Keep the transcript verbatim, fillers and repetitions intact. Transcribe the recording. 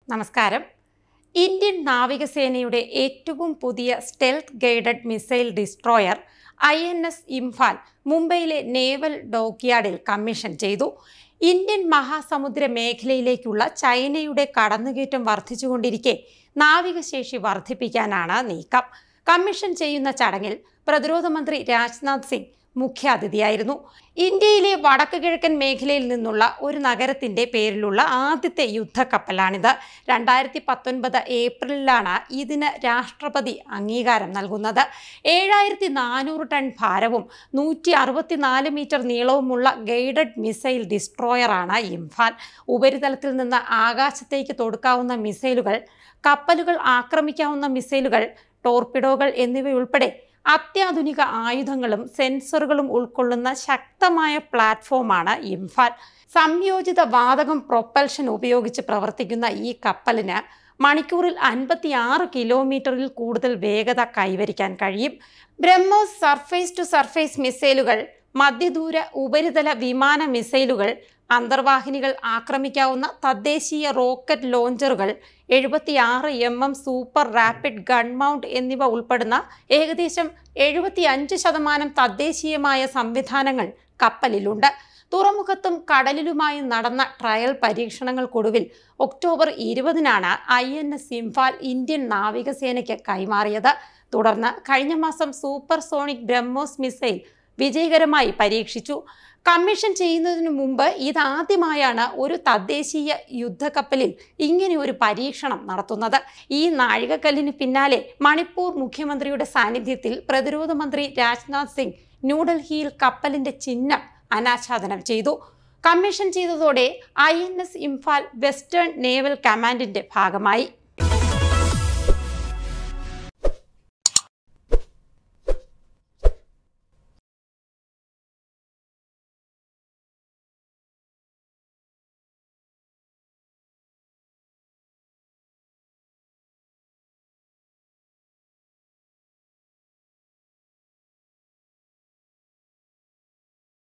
നമസ്കാരം. ഇന്ത്യൻ നാവികസേനയുടെ ഏറ്റവും പുതിയ stealth guided missile destroyer I N S Imphal മുംബൈയിലെ നേവൽ ഡോക്യാർഡിൽ കമ്മീഷൻ ചെയ്തു. ഇന്ത്യൻ മഹാസമുദ്ര മേഖലയിലേക്കുള്ള ചൈനയുടെ കടന്നുകയറ്റം വർദ്ധിച്ചുകൊണ്ടിരിക്കെ നാവികശേഷി വർദ്ധിപ്പിക്കാനാണ് നീക്കം. കമ്മീഷൻ ചെയ്യുന്ന ചടങ്ങിൽ പ്രതിരോധ മന്ത്രി രാജ്നാഥ് സിംഗ് മുഖ്യാതിഥിയായിരുന്നു. ഇന്ത്യയിലെ വടക്ക് കിഴക്കൻ മേഖലയിൽ നിന്നുള്ള ഒരു നഗരത്തിന്റെ പേരിലുള്ള ആദ്യത്തെ യുദ്ധക്കപ്പലാണിത്. രണ്ടായിരത്തി പത്തൊൻപത് ഏപ്രിലിലാണ് ഇതിന് രാഷ്ട്രപതി അംഗീകാരം നൽകുന്നത്. ഏഴായിരത്തി നാനൂറ് ടൺ ഭാരവും നൂറ്റി അറുപത്തിനാല് മീറ്റർ നീളവുമുള്ള ഗൈഡഡ് മിസൈൽ ഡിസ്ട്രോയറാണ് ഇംഫാൽ. ഉപരിതലത്തിൽ നിന്ന് ആകാശത്തേക്ക് തൊടുക്കാവുന്ന മിസൈലുകൾ, കപ്പലുകൾ ആക്രമിക്കാവുന്ന മിസൈലുകൾ, ടോർപിഡോകൾ എന്നിവയുൾപ്പെടെ അത്യാധുനിക ആയുധങ്ങളും സെൻസറുകളും ഉൾക്കൊള്ളുന്ന ശക്തമായ പ്ലാറ്റ്ഫോമാണ് ഇംഫാൽ. സംയോജിത വാതകം പ്രൊപ്പൽഷൻ ഉപയോഗിച്ച് പ്രവർത്തിക്കുന്ന ഈ കപ്പലിന് മണിക്കൂറിൽ അൻപത്തി ആറ് കിലോമീറ്ററിൽ കൂടുതൽ വേഗത കൈവരിക്കാൻ കഴിയും. ബ്രഹ്മോസ് സർഫേസ് ടു സർഫേസ് മിസൈലുകൾ, മധ്യദൂര ഉപരിതല വിമാന മിസൈലുകൾ, അന്തർവാഹിനികൾ ആക്രമിക്കാവുന്ന തദ്ദേശീയ റോക്കറ്റ് ലോഞ്ചറുകൾ, എഴുപത്തിയാറ് M M super rapid gun mount എന്നിവ ഉൾപ്പെടുന്ന ഏകദേശം എഴുപത്തി അഞ്ച് ശതമാനം തദ്ദേശീയമായ സംവിധാനങ്ങൾ കപ്പലിലുണ്ട്. തുറമുഖത്തും കടലിലുമായി നടന്ന ട്രയൽ പരീക്ഷണങ്ങൾക്കൊടുവിൽ ഒക്ടോബർ ഇരുപതിനാണ് I N S Imphal Indian നാവികസേനയ്ക്ക് കൈമാറിയത്. തുടർന്ന് കഴിഞ്ഞ മാസം സൂപ്പർ സോണിക് ബ്രഹ്മോസ് മിസൈൽ വിജയകരമായി പരീക്ഷിച്ചു. കമ്മീഷൻ ചെയ്യുന്നതിനു മുമ്പ് ഇതാദ്യമായാണ് ഒരു തദ്ദേശീയ യുദ്ധക്കപ്പലിൽ ഇങ്ങനെ ഒരു പരീക്ഷണം നടത്തുന്നത്. ഈ നാഴികക്കല്ലിന് പിന്നാലെ മണിപ്പൂർ മുഖ്യമന്ത്രിയുടെ സാന്നിധ്യത്തിൽ പ്രതിരോധ മന്ത്രി രാജ്നാഥ് സിംഗ് ന്യൂഡൽഹിയിൽ കപ്പലിന്റെ ചിഹ്നം അനാച്ഛാദനം ചെയ്തു. കമ്മീഷൻ ചെയ്തതോടെ I N S Imphal western naval കമാൻഡിന്റെ ഭാഗമായി.